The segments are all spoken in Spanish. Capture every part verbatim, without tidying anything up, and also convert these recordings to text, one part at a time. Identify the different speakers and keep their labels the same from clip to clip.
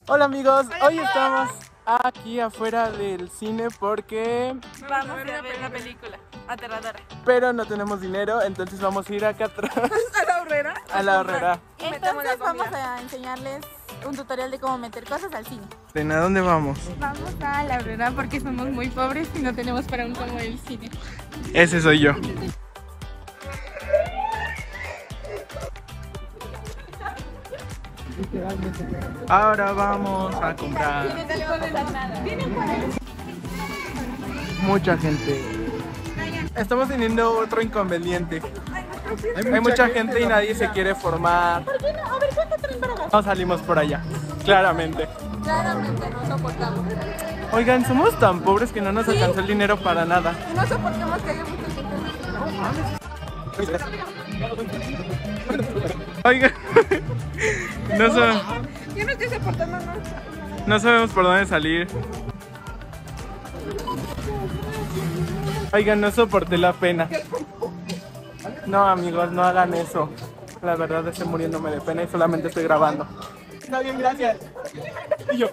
Speaker 1: Hola amigos, hoy estamos aquí afuera del cine porque
Speaker 2: vamos a ver una película aterradora.
Speaker 1: Pero no tenemos dinero, entonces vamos a ir acá atrás.
Speaker 2: ¿A la horrera?
Speaker 1: A la horrera.
Speaker 3: Entonces vamos a enseñarles un tutorial de cómo meter cosas al cine.
Speaker 1: ¿A dónde vamos?
Speaker 2: Vamos a la horrera porque somos muy pobres y no tenemos para un como el cine.
Speaker 1: Ese soy yo. Ahora vamos a comprar. Mucha gente. Estamos teniendo otro inconveniente. Hay mucha gente y nadie se quiere formar.
Speaker 3: ¿Por qué no? A ver, ¿cuánto traen para gastar?
Speaker 1: No salimos por allá, claramente.
Speaker 3: Claramente no soportamos.
Speaker 1: Oigan, somos tan pobres que no nos alcanzó el dinero para nada.
Speaker 3: Y no soportamos que haya mucha gente.
Speaker 1: Oigan, no, sab
Speaker 2: Yo no estoy soportando nada.
Speaker 1: no sabemos por dónde salir. Oigan, no soporté la pena. No amigos, no hagan eso. La verdad estoy muriéndome de pena y solamente estoy grabando. Está bien, gracias. Y yo.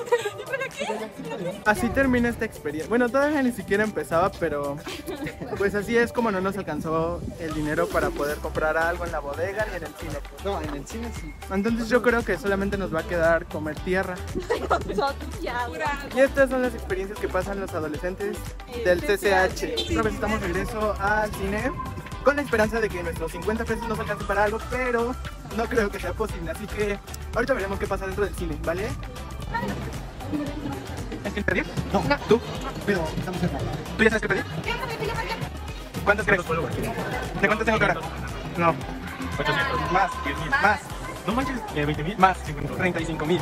Speaker 1: Así termina esta experiencia. Bueno, todavía ni siquiera empezaba, pero pues así es como no nos alcanzó el dinero para poder comprar algo en la bodega ni en el cine.
Speaker 4: No, en el cine sí.
Speaker 1: Entonces yo creo que solamente nos va a quedar comer tierra. Y estas son las experiencias que pasan los adolescentes del C C H. Otra vez estamos de regreso al cine con la esperanza de que nuestros cincuenta pesos nos alcancen para algo, pero no creo que sea posible. Así que ahorita veremos qué pasa dentro del cine, ¿vale? ¿Es que pedir?
Speaker 4: No, no,
Speaker 1: ¿Tú?
Speaker 4: pero estamos cerca.
Speaker 1: ¿Tú ya sabes qué pedir? ¿Cuántos crees? ¿De cuántos tengo cara? No. Más. Más.
Speaker 4: No manches, veinte mil.
Speaker 1: Más. treinta y cinco mil.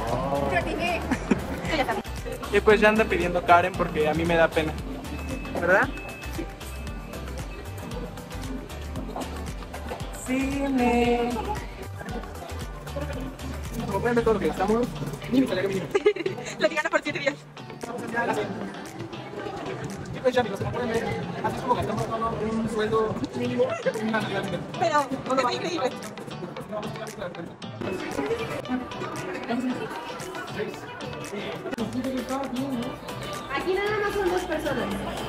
Speaker 1: Y pues ya anda pidiendo Karen porque a mí me da pena. ¿Verdad? Cine. Como pueden ver todo lo que gastamos, ni mi salario mínimo.
Speaker 2: La diana por siete días.
Speaker 1: Y pues ya amigos, como pueden ver, así es como gastamos todo un sueldo mínimo.
Speaker 2: Pero no va increíble.
Speaker 3: Aquí nada más son dos personas.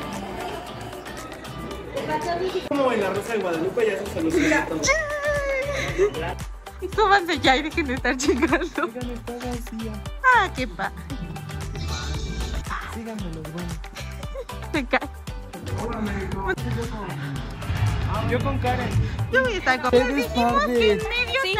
Speaker 1: Como en la Rosa de Guadalupe ya se soluciona todo.
Speaker 2: Súbanse ya y dejen de estar chingando.
Speaker 1: Oigan, está vacía.
Speaker 2: Ah, qué pa.
Speaker 1: Síganme los buenos.
Speaker 2: Se cae.
Speaker 1: Yo con Karen.
Speaker 2: Yo voy a estar con.
Speaker 1: Eres
Speaker 2: Dijimos
Speaker 1: tarde.
Speaker 2: que en medio hasta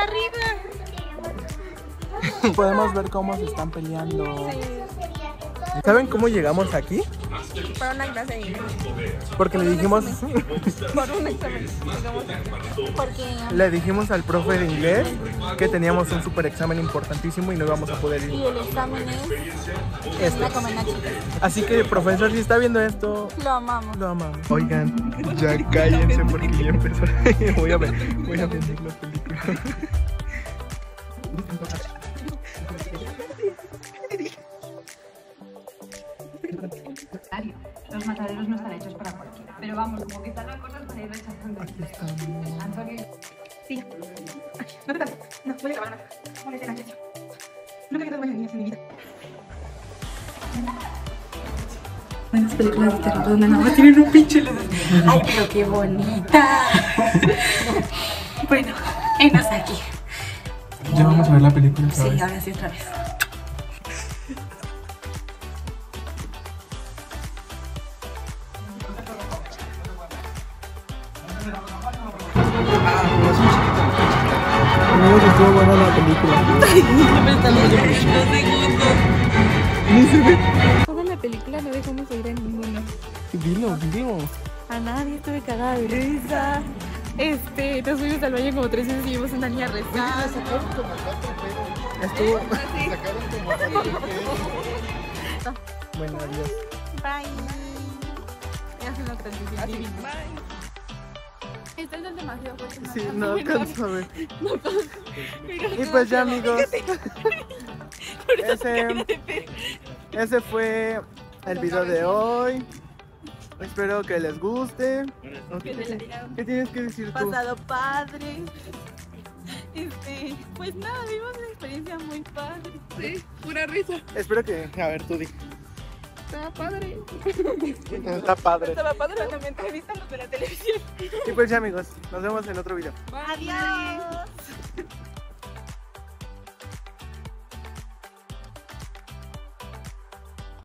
Speaker 2: arriba.
Speaker 1: Podemos ver cómo se están peleando. ¿Saben cómo llegamos aquí?
Speaker 2: Para una clase de inglés.
Speaker 1: Porque le dijimos
Speaker 2: Por un examen.
Speaker 3: Porque
Speaker 1: le dijimos al profe de inglés que teníamos un super examen importantísimo y no íbamos a poder
Speaker 3: y
Speaker 1: ir.
Speaker 3: el examen es
Speaker 1: Este.
Speaker 3: la comenachi.
Speaker 1: Así que, profesor, si está viendo esto,
Speaker 3: Lo amamos.
Speaker 1: lo amamos. Oigan, ya cállense porque ya empezó. voy a ver, voy a vender la película.
Speaker 5: Los mataderos no están hechos para cualquiera. Pero vamos, como que están las cosas para ir rechazando. Antonio.
Speaker 2: Sí. Ay, no te tardes. No, voy a grabar más. Voy a hacer antes. Nunca he visto varias niñas en mi vida.
Speaker 5: Buenas películas de terror donde nada más tienen un pinche luz. Ay, pero qué bonita. Bueno, enos aquí.
Speaker 1: Ya vamos a ver la película otra
Speaker 5: Sí,
Speaker 1: vez.
Speaker 5: ahora sí otra vez.
Speaker 1: Amigos, estuvo buena la película. Ni se ve.
Speaker 2: Toda la película no dejamos de ir a ninguno.
Speaker 1: Dilo, dilo.
Speaker 2: A nadie, estuve cagada de risa. Este, nos fuimos al baño como tres veces y vimos a una niña rezar.
Speaker 1: Estuvo.
Speaker 4: Sacaron como
Speaker 1: Bueno, adiós.
Speaker 2: Bye. Ya se lo transmití. Bye. Está el del demasiado fuerte.
Speaker 1: Sí, no alcanzo a ver.
Speaker 2: Mira,
Speaker 1: Y pues ya, amigos,
Speaker 2: ahorita
Speaker 1: ese,
Speaker 2: cállate.
Speaker 1: ese fue el video de hoy. Espero que les guste.
Speaker 2: Que te la hayan
Speaker 1: ¿Qué tienes que decir tú?
Speaker 2: pasado padre. Este, Este, pues nada, vimos una experiencia muy padre.
Speaker 6: Sí, pura risa.
Speaker 1: Espero que, a ver, tú di.
Speaker 6: Estaba padre.
Speaker 1: Está padre.
Speaker 2: Estaba padre cuando me entrevistan los de la televisión.
Speaker 1: Y pues ya amigos, nos vemos en otro video.
Speaker 2: Adiós.